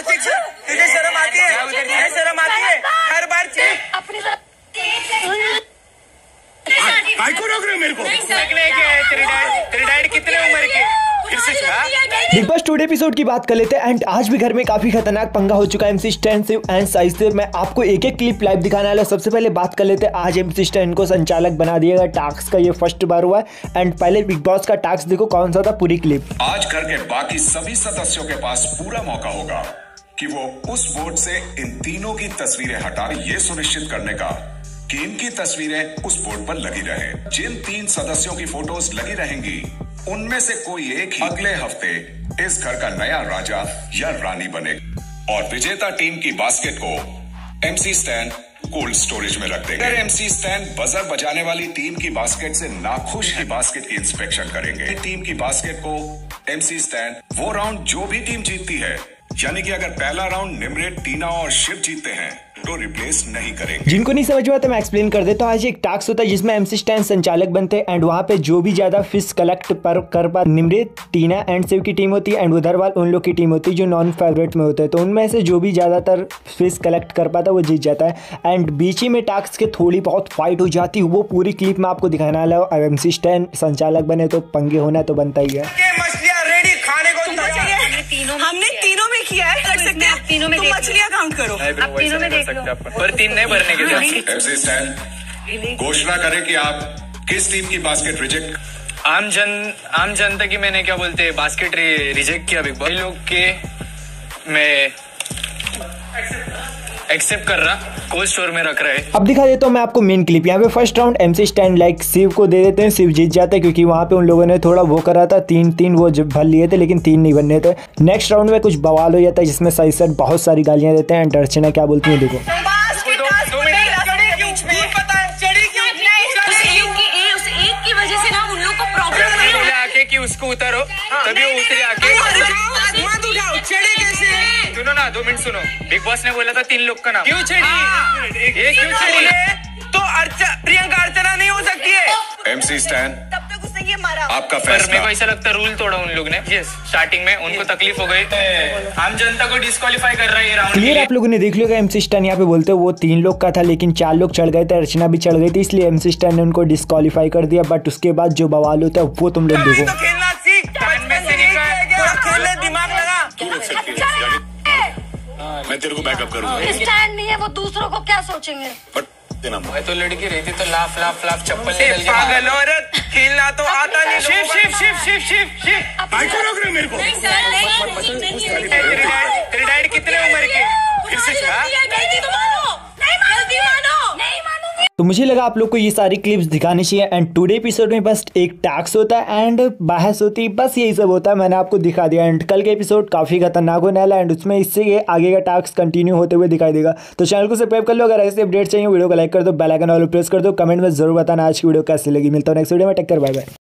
तुझे शर्म आती है? तुझे शर्म आती है? हर बार अपने भाई को रोक रहे हो मेरे को? तेरे डैड कितने उम्र के? बिग बॉस टुडे एपिसोड की बात कर लेते हैं एंड आज भी घर में काफी खतरनाक पंगा हो चुका है एमसी स्टैन से एंड साइज से। मैं आपको एक एक क्लिप लाइव दिखाने वाला हूं। सबसे पहले बात कर लेते हैं, आज एमसी स्टैन को संचालक बना दिया गया। टास्क का ये फर्स्ट बार हुआ है एंड पहले बिग बॉस का टास्क देखो कौन सा था, पूरी क्लिप। आज घर के बाकी सभी सदस्यों के पास पूरा मौका होगा कि वो उस वोट से इन तीनों की तस्वीरें हटा ये सुनिश्चित करने का कि इनकी तस्वीरें उस बोर्ड पर लगी रहे। जिन 3 सदस्यों की फोटोज लगी रहेंगी उनमें से कोई एक ही अगले हफ्ते इस घर का नया राजा या रानी बनेगा और विजेता टीम की बास्केट को एमसी स्टैन कोल्ड स्टोरेज में रख देंगे। एमसी स्टैन बजर बजाने वाली टीम की बास्केट से नाखुश की बास्केट की इंस्पेक्शन करेंगे। टीम की बास्केट को एमसी स्टैन वो राउंड जो भी टीम जीतती है, यानी कि अगर पहला राउंड निमरेट, टीना और शिव जीतते हैं तो रिप्लेस नहीं करेंगे। जिनको नहीं समझ में आता मैं एक्सप्लेन कर देता हूँ। आज एक टास्क होता है जिसमें एमसी स्टैन संचालक बनते हैं एंड वहाँ पे जो भी ज्यादा फिश कलेक्ट कर पा निमरेत, टीना एंड शिव की टीम होती है एंड उधर वाल उन लोग की टीम होती है जो नॉन फेवरेट में होते हैं। तो उनमें से जो भी ज्यादातर फिश कलेक्ट कर पाता है वो जीत जाता है एंड बीच ही में टास्क के थोड़ी बहुत फाइट हो जाती है। वो पूरी क्लिप में आपको दिखाने वाला है। अब एमसी स्टैन संचालक बने तो पंगे होना तो बनता ही है। हमने तीनों में किया है, कर सकते हैं तीनों में। मछलियाँ काउंट करो, आप तीनों में देख लो। पर 3 नहीं भरने के लिए एमसी स्टैन घोषणा करें कि आप किस टीम की बास्केट रिजेक्ट। आम जनता की मैंने क्या बोलते हैं बास्केट रिजेक्ट किया बिग बॉस। लोग के मैं एक्सेप्ट कर रहा, कोल्ड स्टोर में रख रहे। अब दिखा देता हूँ मैं आपको मेन क्लिप। यहाँ पे first round MC Stan like Shiv को दे देते हैं, शिव जीत जाते हैं क्योंकि वहाँ पे उन लोगों ने थोड़ा वो करा था, 3 वो भर लिए थे लेकिन 3 नहीं बनने थे। नेक्स्ट राउंड में कुछ बवाल हो जाता है जिसमें सही सर बहुत सारी गालियां देते हैं। अर्चना क्या बोलती है देखो। उसको उतारो तभी वो उतरे आके। सुनो ना, 2 मिनट सुनो। बिग बॉस ने बोला था 3 लोग का नाम। क्यों छेड़ी? ये क्यों छेड़ी? तो प्रियंका अर्चना नहीं हो सकती है। एमसी स्टैन तब तक उसने ये मारा। आपका पर फैसला। मेरे को ऐसा लगता है रूल तोड़ा उन लोग ने। यस, स्टार्टिंग में उनको तकलीफ हो गई। आम जनता को डिस्क्वालीफाई कर रहा है ये राउंड। क्लियर आप लोगों ने देख लिया एमसी स्टैन यहाँ पे बोलते वो 3 लोग का था लेकिन 4 लोग चढ़ गए थे, अर्चना भी चढ़ गई थी, इसलिए एमसी स्टैन ने उनको डिस्क्वालीफाई कर दिया। बट उसके बाद जो बवाल होता है वो तुम लोग देखो। दिमाग लगा। मैं तेरे को बैकअप करूंगा। स्टैंड नहीं है वो, दूसरों को क्या सोचेंगे। मैं तो लड़की रहती तो लाफ चप्पल निकल गया। पागल औरत, खेलना तो आता नहीं। शिव भाई को रोक रहे हो मेरे को? तेरे डैड कितने उम्र के? तो मुझे लगा आप लोग को ये सारी क्लिप्स दिखानी चाहिए एंड टुडे एपिसोड में बस एक टास्क होता है एंड बहस होती है, बस यही सब होता है। मैंने आपको दिखा दिया एंड कल का एपिसोड काफी खतरनाक होने वाला है एंड उसमें इससे आगे का टास्क कंटिन्यू होते हुए दिखाई देगा। तो चैनल को सब्सक्राइब कर लो, अगर ऐसे अपडेट चाहिए वीडियो को लाइक कर दो, बेल आइकन वाला प्रेस कर दो, कमेंट में जरूर बताना आज की वीडियो कैसी लगी। मिलता हूं नेक्स्ट वीडियो में, टेक केयर, बाय बाय।